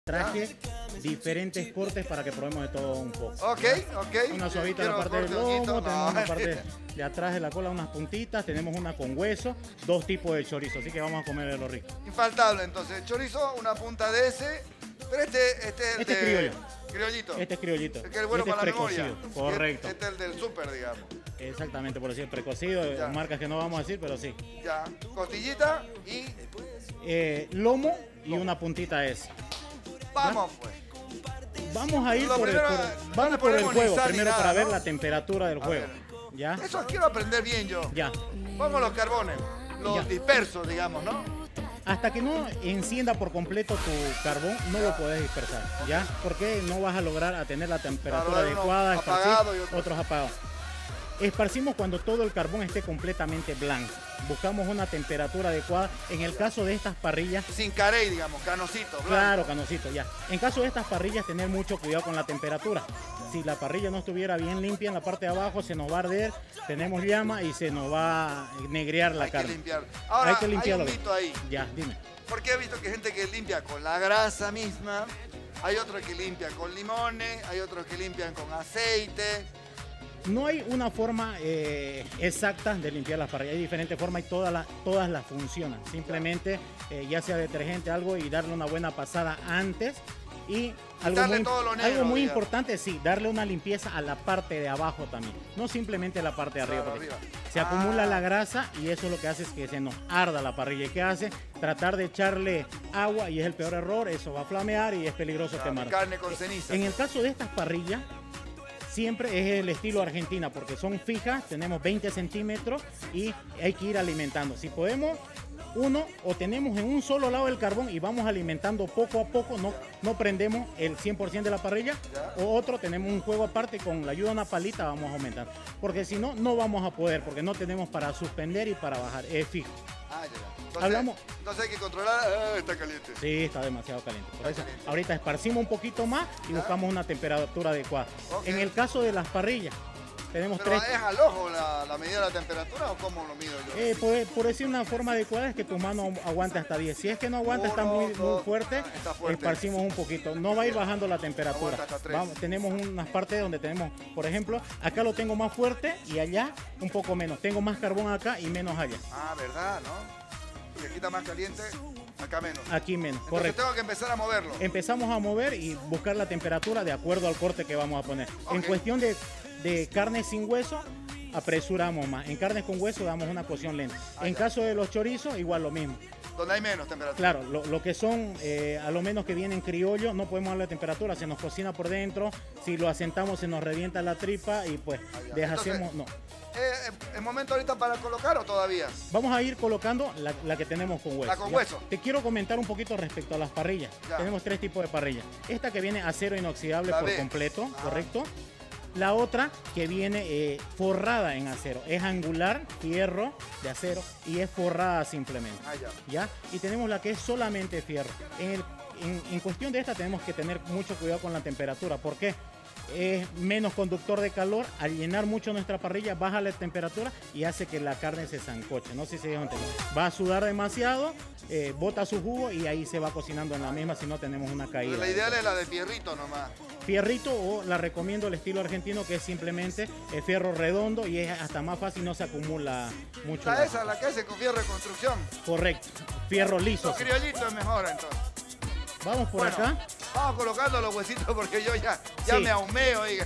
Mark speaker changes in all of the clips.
Speaker 1: Traje diferentes cortes para que probemos de todo un poco.
Speaker 2: Ok.
Speaker 1: Una suavita en la parte del lomo, tenemos una parte de atrás de la cola, unas puntitas, tenemos una con hueso, dos tipos de chorizo, así que vamos a comer de lo rico.
Speaker 2: Infaltable, entonces. Chorizo, una punta de ese. Pero este
Speaker 1: es criollo.
Speaker 2: Criollito.
Speaker 1: Este es criollito.
Speaker 2: El que es bueno para la memoria.
Speaker 1: Correcto.
Speaker 2: Este es el del súper, digamos.
Speaker 1: Exactamente, por decir precocido, marcas que no vamos a decir, pero sí.
Speaker 2: Ya, costillita y...
Speaker 1: lomo y una puntita de ese.
Speaker 2: Vamos, pues.
Speaker 1: Vamos a ir por el juego, primero para ver la temperatura del juego. ¿Ya?
Speaker 2: Eso quiero aprender bien yo.
Speaker 1: Ya.
Speaker 2: Vamos los carbones, los dispersos, digamos, ¿no?
Speaker 1: Hasta que no encienda por completo tu carbón, no lo puedes dispersar, ¿ya? Porque no vas a lograr a tener la temperatura adecuada, otros apagados. Esparcimos cuando todo el carbón esté completamente blanco. Buscamos una temperatura adecuada. En el caso de estas parrillas...
Speaker 2: Sin carey, digamos, canocito. Blanco.
Speaker 1: Claro, canocito, ya. En caso de estas parrillas, tener mucho cuidado con la temperatura. Si la parrilla no estuviera bien limpia en la parte de abajo, se nos va a arder, tenemos llama y se nos va a negrear la carne.
Speaker 2: Ahora,
Speaker 1: hay que limpiarlo.
Speaker 2: Hay un mito ahí.
Speaker 1: Ya, dime.
Speaker 2: Porque he visto que hay gente que limpia con la grasa misma, hay otros que limpian con limones, hay otros que limpian con aceite.
Speaker 1: No hay una forma exacta de limpiar las parrillas, hay diferentes formas y todas las funcionan. Simplemente ya sea detergente, algo y darle una buena pasada antes. Y algo muy importante, sí, darle una limpieza a la parte de abajo también, no simplemente la parte de arriba. Se acumula la grasa y eso lo que hace es que se nos arda la parrilla. ¿Y qué hace? Tratar de echarle agua y es el peor error, eso va a flamear y es peligroso quemar.
Speaker 2: Carne con ceniza.
Speaker 1: En el caso de estas parrillas, siempre es el estilo Argentina porque son fijas, tenemos 20 centímetros y hay que ir alimentando. Si podemos, uno o tenemos en un solo lado el carbón y vamos alimentando poco a poco, no prendemos el 100% de la parrilla, o otro tenemos un juego aparte, con la ayuda de una palita vamos a aumentar. Porque si no, no vamos a poder, porque no tenemos para suspender y para bajar, es fijo.
Speaker 2: Entonces hay que controlar, está caliente.
Speaker 1: Sí, está demasiado caliente. Por eso, ahorita esparcimos un poquito más y buscamos una temperatura adecuada. En el caso de las parrillas, tenemos tres.
Speaker 2: ¿Es al ojo la medida de la temperatura o cómo lo mido yo?
Speaker 1: Por decir una forma adecuada es que tu mano aguante hasta 10. Si es que no aguanta, está muy fuerte, esparcimos un poquito. No va a ir bajando la temperatura. Tenemos unas partes donde tenemos, por ejemplo, acá lo tengo más fuerte y allá un poco menos. Tengo más carbón acá y menos allá.
Speaker 2: Ah, ¿verdad? ¿No? Si aquí está más caliente, acá menos.
Speaker 1: Aquí menos,
Speaker 2: entonces
Speaker 1: correcto.
Speaker 2: Tengo que empezar a moverlo.
Speaker 1: Empezamos a mover y buscar la temperatura de acuerdo al corte que vamos a poner. En cuestión de carne sin hueso, apresuramos más. En carnes con hueso damos una cocción lenta. En caso de los chorizos, igual lo mismo.
Speaker 2: Donde hay menos temperatura.
Speaker 1: Claro, lo que son, a lo menos que vienen criollos, no podemos darle temperatura, se nos cocina por dentro, si lo asentamos se nos revienta la tripa y pues deshacemos, no.
Speaker 2: ¿Es momento ahorita para colocar o todavía?
Speaker 1: Vamos a ir colocando la que tenemos con hueso.
Speaker 2: La con hueso.
Speaker 1: Te quiero comentar un poquito respecto a las parrillas. Tenemos tres tipos de parrillas. Esta que viene acero inoxidable por completo, ¿correcto? La otra que viene forrada en acero, es angular, fierro de acero y es forrada simplemente. ¿Ya? Y tenemos la que es solamente fierro. En cuestión de esta tenemos que tener mucho cuidado con la temperatura. ¿Por qué? Es menos conductor de calor, al llenar mucho nuestra parrilla baja la temperatura y hace que la carne se sancoche. No sé si se dejan entender. Va a sudar demasiado, bota su jugo y ahí se va cocinando en la misma si no tenemos una caída.
Speaker 2: La ideal es la de fierrito nomás.
Speaker 1: Fierrito, o la recomiendo el estilo argentino, que es simplemente fierro redondo y es hasta más fácil, no se acumula mucho.
Speaker 2: La que hace con fierro de construcción.
Speaker 1: Correcto, fierro liso.
Speaker 2: Los criollitos es mejor entonces.
Speaker 1: Vamos por acá.
Speaker 2: Vamos colocando los huesitos porque yo ya me ahumeo, oiga.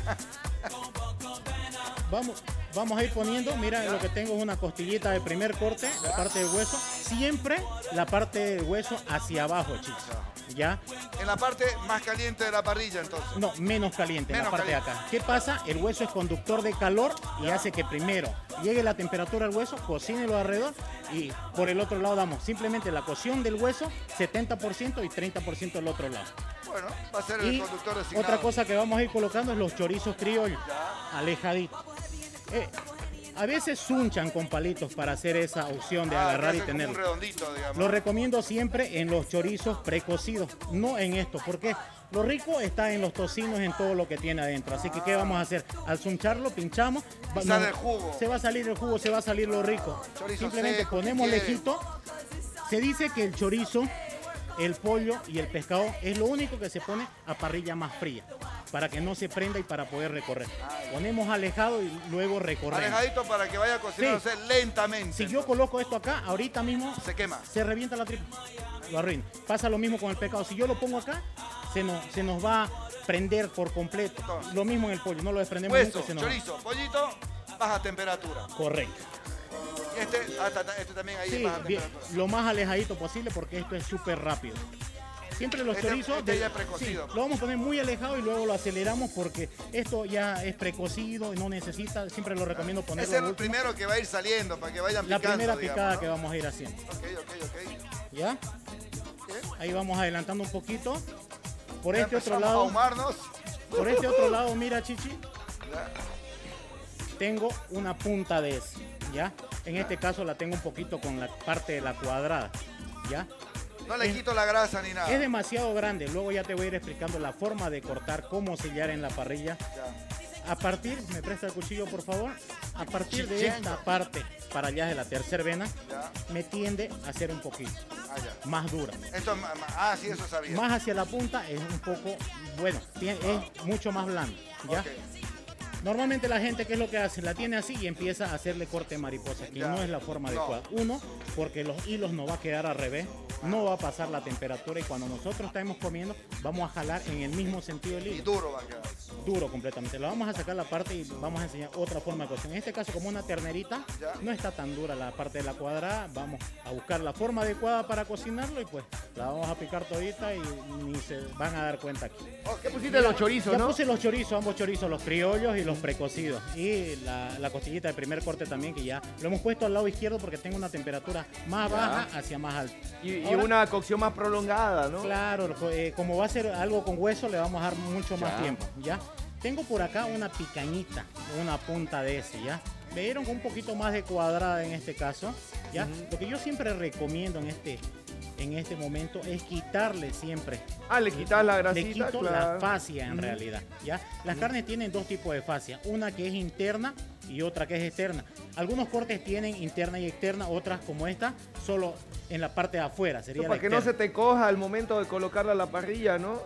Speaker 1: Vamos a ir poniendo, mira, lo que tengo es una costillita de primer corte, la parte del hueso, siempre la parte del hueso hacia abajo, chicos. ¿Ya?
Speaker 2: En la parte más caliente de la parrilla, entonces.
Speaker 1: No, menos caliente, en la parte de acá. ¿Qué pasa? El hueso es conductor de calor y hace que primero llegue la temperatura al hueso, cocínelo alrededor y por el otro lado damos simplemente la cocción del hueso, 70% y 30% del otro lado.
Speaker 2: Bueno, va a ser el conductor designado.
Speaker 1: Otra cosa que vamos a ir colocando es los chorizos criollos, alejaditos. A veces sunchan con palitos para hacer esa opción de agarrar y tenerlo.
Speaker 2: Un redondito, digamos.
Speaker 1: Lo recomiendo siempre en los chorizos precocidos, no en estos, porque lo rico está en los tocinos, en todo lo que tiene adentro. Así que, ¿qué vamos a hacer? Al suncharlo, pinchamos.
Speaker 2: Sale el jugo.
Speaker 1: Se va a salir el jugo, se va a salir lo rico. Simplemente ponemos lejito. Se dice que el chorizo el pollo y el pescado es lo único que se pone a parrilla más fría, para que no se prenda y para poder recorrer. Ponemos alejado y luego recorremos.
Speaker 2: Alejadito para que vaya cocinándose lentamente.
Speaker 1: Si yo coloco esto acá, ahorita mismo
Speaker 2: se quema.
Speaker 1: Se revienta la tripa, lo arruina. Pasa lo mismo con el pescado. Si yo lo pongo acá, se nos va a prender por completo. Lo mismo en el pollo, no lo desprendemos
Speaker 2: Hueso,
Speaker 1: nunca.
Speaker 2: chorizo, pollito, baja temperatura.
Speaker 1: Correcto.
Speaker 2: Este también ahí baja temperatura.
Speaker 1: Lo más alejadito posible porque esto es súper rápido. Siempre los chorizos
Speaker 2: ya precocido.
Speaker 1: Lo vamos a poner muy alejado y luego lo aceleramos porque esto ya es precocido y no necesita, siempre lo recomiendo ponerlo.
Speaker 2: Ese es el primero que va a ir saliendo para que vayan picando.
Speaker 1: La primera picada que vamos a ir haciendo.
Speaker 2: Ok.
Speaker 1: ¿Ya? Ahí vamos adelantando un poquito. Por este otro lado.
Speaker 2: A ahumarnos.
Speaker 1: Por este otro lado, mira, Chichi. Tengo una punta de ese, ¿ya? En este caso la tengo un poquito con la parte de la cuadrada, ¿ya?
Speaker 2: No le quito la grasa ni nada.
Speaker 1: Es demasiado grande. Luego ya te voy a ir explicando la forma de cortar, cómo sellar en la parrilla. Ya. A partir, me presta el cuchillo por favor. A partir de esta parte, para allá de la tercera vena, me tiende a ser un poquito más dura.
Speaker 2: Esto, sí, eso sabía.
Speaker 1: Más hacia la punta es un poco, bueno, es mucho más blando, ¿ya? Okay. Normalmente la gente, ¿qué es lo que hace? La tiene así y empieza a hacerle corte mariposa, que no es la forma adecuada. Uno, porque los hilos no va a quedar al revés, no va a pasar la temperatura y cuando nosotros estamos comiendo, vamos a jalar en el mismo sentido el hilo.
Speaker 2: Y duro va a quedar.
Speaker 1: Duro completamente. Lo vamos a sacar la parte y vamos a enseñar otra forma de cocción. En este caso, como una ternerita, no está tan dura la parte de la cuadrada. Vamos a buscar la forma adecuada para cocinarlo y pues la vamos a picar todita y ni se van a dar cuenta aquí.
Speaker 3: ¿Qué pusiste los chorizos,
Speaker 1: ya puse los chorizos, ambos chorizos, los criollos y los precocidos. Y la costillita de primer corte también, que ya lo hemos puesto al lado izquierdo porque tengo una temperatura más baja hacia más alta.
Speaker 3: Y una cocción más prolongada, ¿no?
Speaker 1: Claro, como va a ser algo con hueso, le vamos a dar mucho más tiempo, ¿ya? Tengo por acá una picañita, una punta de ese, ¿ya? Me dieron con un poquito más de cuadrada en este caso, ¿ya? Lo que yo siempre recomiendo en este momento es quitarle siempre.
Speaker 3: Le quitas la grasita.
Speaker 1: Le quito la fascia en realidad, ¿ya? Las carnes tienen dos tipos de fascia, una que es interna y otra que es externa. Algunos cortes tienen interna y externa, otras como esta, solo en la parte de afuera. Sería
Speaker 3: para que no se te coja al momento de colocarla a la parrilla, ¿no?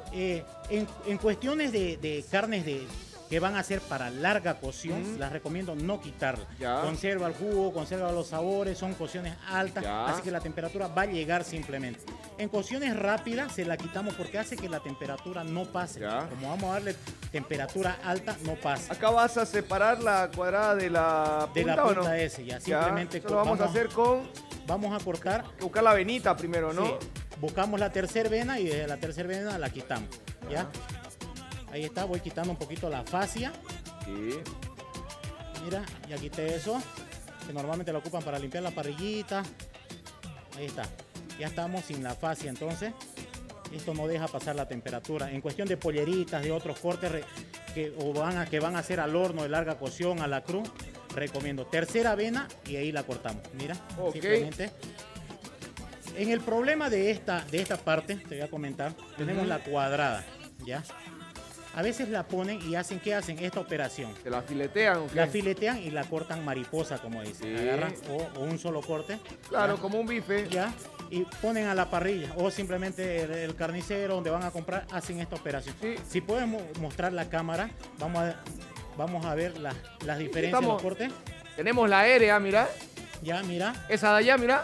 Speaker 1: En cuestiones de carnes que van a ser para larga cocción, las recomiendo no quitarla. Conserva el jugo, conserva los sabores, son cocciones altas, así que la temperatura va a llegar simplemente. En cocciones rápidas se la quitamos porque hace que la temperatura no pase. Como vamos a darle temperatura alta, no pasa.
Speaker 3: Acá vas a separar la cuadrada de la punta,
Speaker 1: de la punta, ¿o no? Ese, simplemente
Speaker 3: lo vamos a hacer con...
Speaker 1: Vamos a cortar.
Speaker 3: Buscar la venita primero, ¿no?
Speaker 1: Sí. Buscamos la tercera vena y desde la tercera vena la quitamos, ¿ya? Ahí está, voy quitando un poquito la fascia. Sí. Mira, ya quité eso, que normalmente lo ocupan para limpiar la parrillita. Ahí está. Ya estamos sin la fascia, entonces esto no deja pasar la temperatura. En cuestión de polleritas, de otros cortes que van a hacer al horno de larga cocción, a la cruz, recomiendo tercera vena y ahí la cortamos. Mira, simplemente. En el problema de esta parte, te voy a comentar, tenemos la cuadrada, ¿ya? A veces la ponen y ¿qué hacen? Esta operación.
Speaker 3: ¿Se la filetean o qué?
Speaker 1: La filetean y la cortan mariposa, como dicen. Agarran o un solo corte.
Speaker 3: Claro, ¿ya? Como un bife.
Speaker 1: Ya. Y ponen a la parrilla. O simplemente el carnicero donde van a comprar hacen esta operación. Sí. Si podemos mostrar la cámara, vamos a ver las diferencias de los cortes.
Speaker 3: Tenemos la aérea, mira.
Speaker 1: Ya, mira.
Speaker 3: Esa de allá, mira.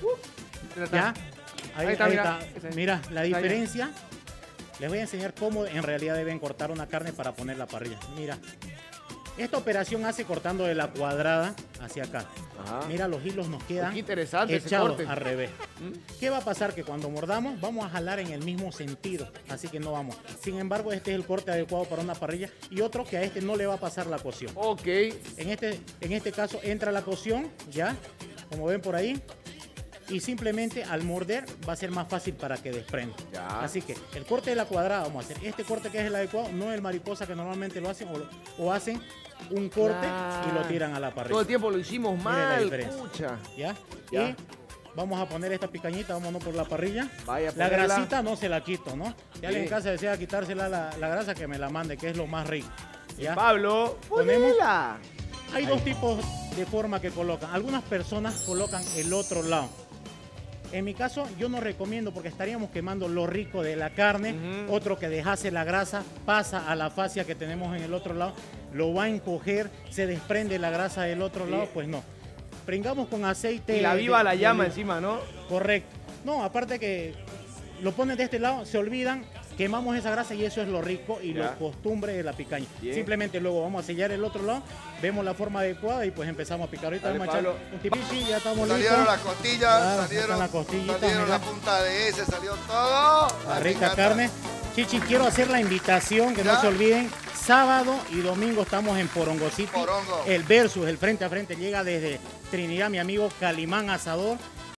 Speaker 1: Ya. Ahí está. Mira, la diferencia. Les voy a enseñar cómo en realidad deben cortar una carne para poner la parrilla. Mira, esta operación hace cortando de la cuadrada hacia acá. Mira, los hilos nos quedan echados al revés. ¿Qué va a pasar? Que cuando mordamos vamos a jalar en el mismo sentido, así que no vamos. Sin embargo, este es el corte adecuado para una parrilla y otro que a este no le va a pasar la cocción.
Speaker 3: Ok.
Speaker 1: En este caso entra la cocción, ya, como ven por ahí. Y simplemente al morder va a ser más fácil para que desprenda. Así que el corte de la cuadrada vamos a hacer. Este corte que es el adecuado, no el mariposa que normalmente lo hacen o hacen un corte y lo tiran a la parrilla.
Speaker 3: Todo el tiempo lo hicimos mal.
Speaker 1: ¿Ya? Y vamos a poner esta picañita, vámonos por la parrilla. La grasita no se la quito, ¿no? Si alguien en casa desea quitársela la grasa, que me la mande, que es lo más rico. ¿Ya?
Speaker 3: Pablo, ponela.
Speaker 1: Hay dos tipos de forma que colocan. Algunas personas colocan el otro lado. En mi caso, yo no recomiendo porque estaríamos quemando lo rico de la carne. Otro que dejase la grasa, pasa a la fascia que tenemos en el otro lado, lo va a encoger, se desprende la grasa del otro lado, pues no. Pringamos con aceite.
Speaker 3: Y la viva la llama encima, ¿no?
Speaker 1: Correcto. No, aparte que lo ponen de este lado, se olvidan, quemamos esa grasa y eso es lo rico y lo costumbre de la picaña. Bien. Simplemente luego vamos a sellar el otro lado, vemos la forma adecuada y pues empezamos a picar. Ahorita vamos a echar un tipichi, ya estamos listos.
Speaker 2: Salieron las costillas, salieron la punta de ese, salió todo.
Speaker 1: La rica carne. Chichi, quiero hacer la invitación, que no se olviden, sábado y domingo estamos en Porongo City. El versus, el frente a frente, llega desde Trinidad mi amigo Calimán Asador.